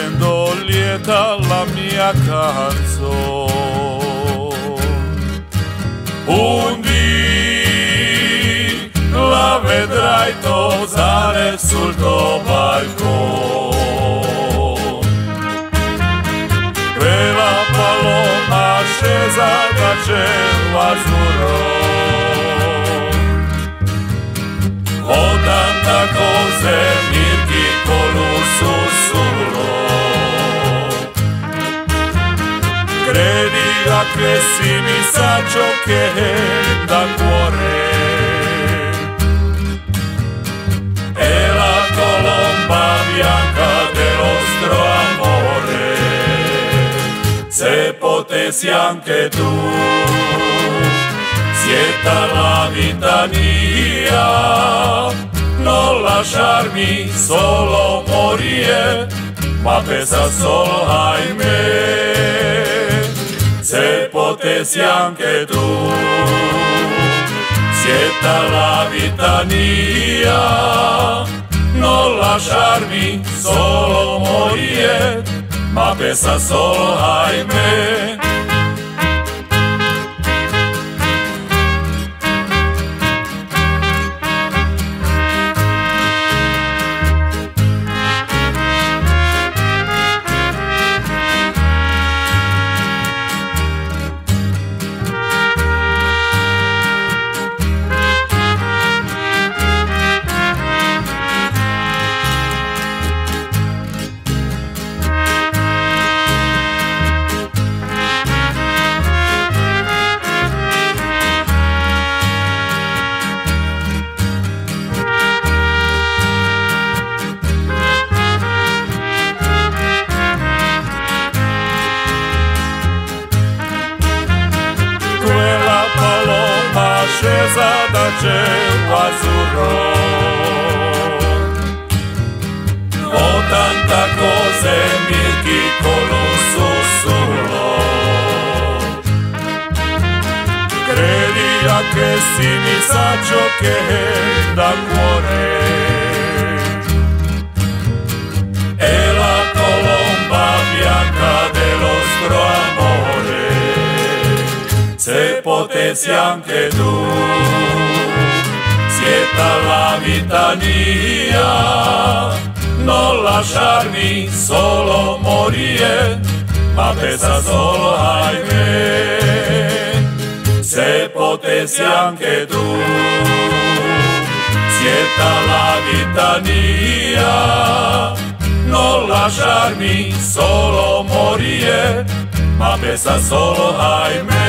scendo lieta la mia canzone. Un dì la vedrai tosare sul tuo balcone. Quella paloma scesa da cielo azzurro. Ho tanta cose mirchi con un sussurro. Credi a questi messaggio che da cuore. È la colomba bianca del nostro amore. Se potessi anche tu sieta la vita mia, non lasciarmi solo morire, ma pensa solo ai me. Se potessi anche tu sieta la vita mia, non lasciarmi solo morire, ma pensa solo ai me. Scesa da cielo azzurro. Ho tanta cose mirchi con un sussurro. Credi a questi messaggio che da cuore. È la colomba bianca del nostro amore. Se potessi anche tu sieta la vita mia, non lasciarmi solo morire, ma pensa solo ai me. Se potessi anche tu sieta la vita mia, non lasciarmi solo morire, ma pensa solo ai me.